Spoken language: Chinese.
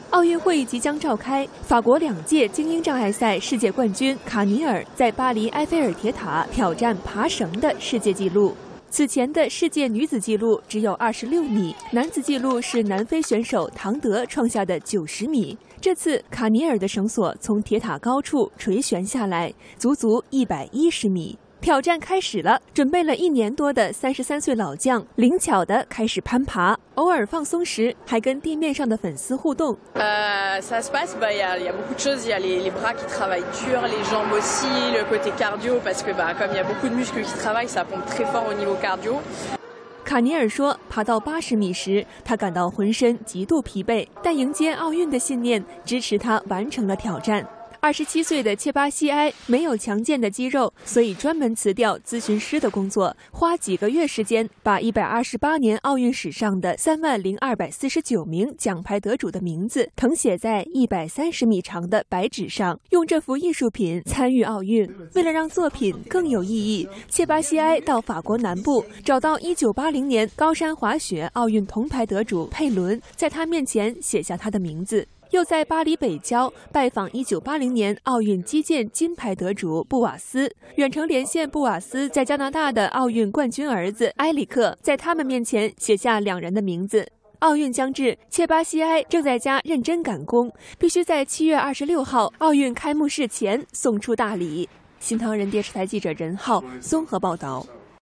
奥运会即将召开，法国2届精英障碍赛世界冠军卡尼尔在巴黎埃菲尔铁塔挑战爬绳的世界纪录。此前的世界女子纪录只有26米，男子纪录是南非选手唐德创下的90米。这次卡尼尔的绳索从铁塔高处垂悬下来，足足110米。挑战开始了，准备了1年多的33岁老将灵巧地开始攀爬，偶尔放松时还跟地面上的粉丝互动。 Ça se passe, il y a beaucoup de choses, il y a les bras qui travaillent dur, les jambes aussi, le côté cardio, parce que comme il y a beaucoup de muscles qui travaillent, ça pompe très fort au niveau cardio. 卡尼尔说，爬到80米时，他感到浑身极度疲惫，但迎接奥运的信念支持他完成了挑战。27岁的切巴西埃没有强健的肌肉，所以专门辞掉咨询师的工作，花几个月时间把128年奥运史上的30249名奖牌得主的名字誊写在130米长的白纸上，用这幅艺术品参与奥运。为了让作品更有意义，切巴西埃到法国南部找到1980年高山滑雪奥运铜牌得主佩伦，在他面前写下他的名字。又在巴黎北郊拜访1980年奥运击剑金牌得主布瓦斯，远程连线布瓦斯在加拿大的奥运冠军儿子埃里克，在他们面前写下2人的名字。奥运将至，切巴西埃正在家认真赶工，必须在7月26号奥运开幕式前送出大礼。新唐人电视台记者任浩综合报道。